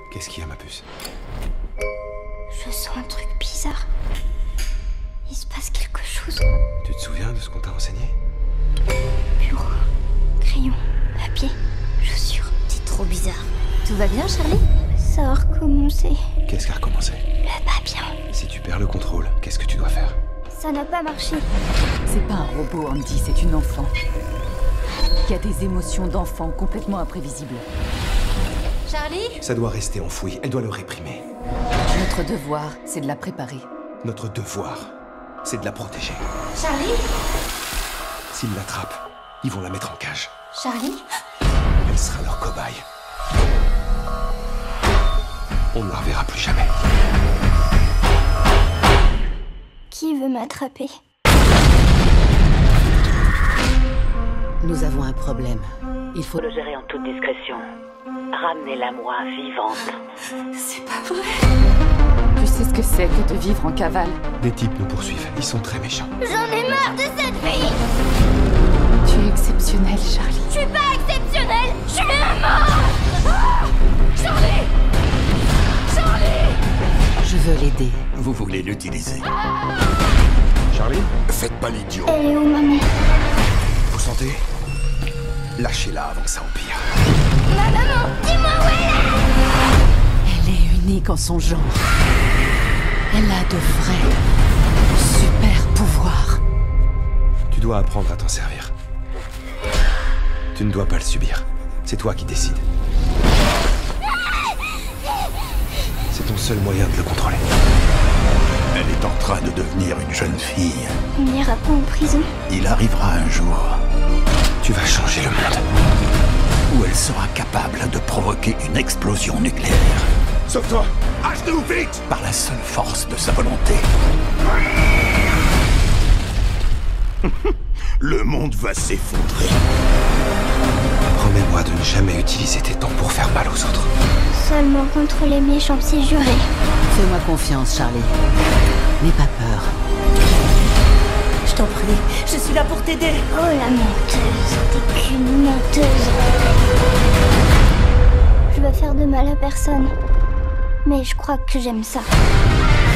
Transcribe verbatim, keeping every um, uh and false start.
Qu'est-ce qu'il y a, ma puce? Je sens un truc bizarre. Il se passe quelque chose. Tu te souviens de ce qu'on t'a enseigné? Bureau, crayon, papier, chaussures. C'est trop bizarre. Tout va bien, Charlie? Ça a recommencé. Qu'est-ce qui a recommencé? Le pas bien. Si tu perds le contrôle, qu'est-ce que tu dois faire? Ça n'a pas marché. C'est pas un robot, Andy, c'est une enfant. Qui a des émotions d'enfant complètement imprévisibles. Charlie? Ça doit rester enfoui, elle doit le réprimer. Notre devoir, c'est de la préparer. Notre devoir, c'est de la protéger. Charlie? S'ils l'attrapent, ils vont la mettre en cage. Charlie? Elle sera leur cobaye. On ne la reverra plus jamais. Qui veut m'attraper? Nous avons un problème. Il faut le gérer en toute discrétion. Ramenez-la moi vivante. C'est pas vrai. Tu sais ce que c'est que de vivre en cavale? Des types nous poursuivent, ils sont très méchants. J'en ai marre de cette vie. Tu es exceptionnel, Charlie. Je suis pas exceptionnelle. Je suis un mort. Ah Charlie Charlie Je veux l'aider. Vous voulez l'utiliser. Charlie? Faites pas l'idiot. Elle est où, maman? Vous sentez? Lâchez-la avant que ça empire. Ma maman, dis-moi où elle est. Elle est unique en son genre. Elle a de vrais super pouvoirs. Tu dois apprendre à t'en servir. Tu ne dois pas le subir. C'est toi qui décides. C'est ton seul moyen de le contrôler. Elle est en train de devenir une jeune fille. On n'ira pas en prison. Il arrivera un jour Tu vas changer le monde. où elle sera capable de provoquer une explosion nucléaire. Sauve-toi! H-nous vite! Par la seule force de sa volonté. Le monde va s'effondrer. Promets-moi de ne jamais utiliser tes temps pour faire mal aux autres. Seulement contre les méchants, c'est juré. Fais-moi confiance, Charlie. N'aie pas peur. Je t'en prie, je suis là pour t'aider. Oh la menteuse, t'es qu'une menteuse. Je veux faire de mal à personne. Mais je crois que j'aime ça.